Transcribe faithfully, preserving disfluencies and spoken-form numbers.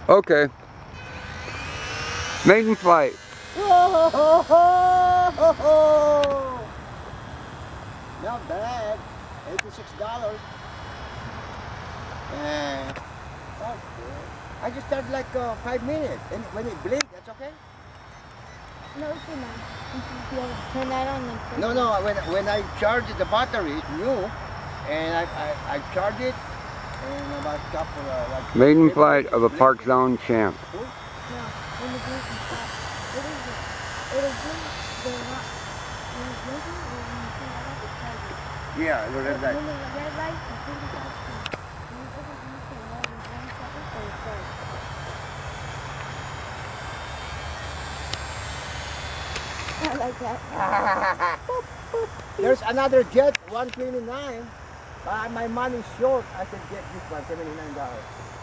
Okay. Maiden flight. Not bad. eighty-six dollars. And that's good. I just started like uh, five minutes. And when it blinked, that's okay? No, it's not. Turn that on. Like no, no. When, when I charged the battery, it's new. And I, I, I charged it. And about a couple of like... Maiden flight of a Park Zone champ. No, when the blinking stops. What is it? It'll blink. The rock. When it's blinking, or when you turn that off, it charges. Yeah, the red light. When the red light, the thirty starts to. When you put it in the more than one second, so it starts. I like that. Boop, boop, There's another jet, one twenty-nine. Uh, my money's short. I could get this one, seventy-nine dollars.